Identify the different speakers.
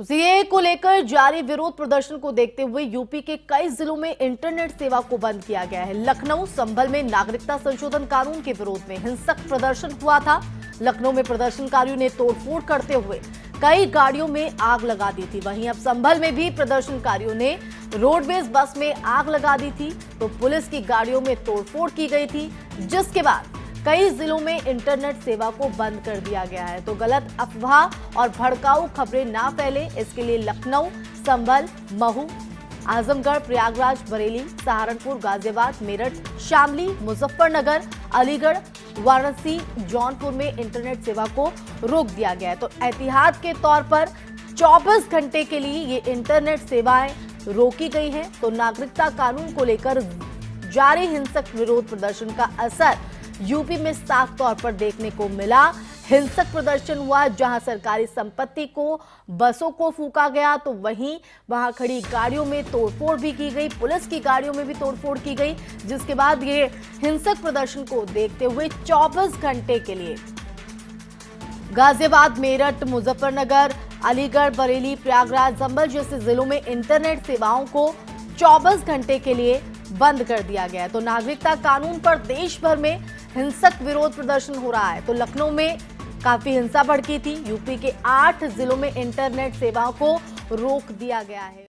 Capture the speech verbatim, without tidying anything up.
Speaker 1: CAA को लेकर जारी विरोध प्रदर्शन को देखते हुए यूपी के कई जिलों में इंटरनेट सेवा को बंद किया गया है। लखनऊ, संभल में नागरिकता संशोधन कानून के विरोध में हिंसक प्रदर्शन हुआ था। लखनऊ में प्रदर्शनकारियों ने तोड़फोड़ करते हुए कई गाड़ियों में आग लगा दी थी। वहीं अब संभल में भी प्रदर्शनकारियों ने रोडवेज बस में आग लगा दी थी, तो पुलिस की गाड़ियों में तोड़फोड़ की गई थी, जिसके बाद कई जिलों में इंटरनेट सेवा को बंद कर दिया गया है। तो गलत अफवाह और भड़काऊ खबरें ना फैले, इसके लिए लखनऊ, संभल, महू, आजमगढ़, प्रयागराज, बरेली, सहारनपुर, गाजियाबाद, मेरठ, शामली, मुजफ्फरनगर, अलीगढ़, वाराणसी, जौनपुर में इंटरनेट सेवा को रोक दिया गया है। तो एहतियात के तौर पर चौबीस घंटे के लिए ये इंटरनेट सेवाएं रोकी गई हैं। तो नागरिकता कानून को लेकर जारी हिंसक विरोध प्रदर्शन का असर यूपी में साफ तौर पर देखने को मिला। हिंसक प्रदर्शन हुआ जहां सरकारी संपत्ति को, बसों को फूंका गया, तो वहीं वहां खड़ी गाड़ियों में तोड़फोड़ भी की गई, पुलिस की गाड़ियों में भी तोड़फोड़ की गई, जिसके बाद ये हिंसक प्रदर्शन को देखते हुए चौबीस घंटे के लिए गाजियाबाद, मेरठ, मुजफ्फरनगर, अलीगढ़, बरेली, प्रयागराज, संभल जैसे जिलों में इंटरनेट सेवाओं को चौबीस घंटे के लिए बंद कर दिया गया है। तो नागरिकता कानून पर देश भर में हिंसक विरोध प्रदर्शन हो रहा है। तो लखनऊ में काफी हिंसा भड़की थी। यूपी के आठ जिलों में इंटरनेट सेवाओं को रोक दिया गया है।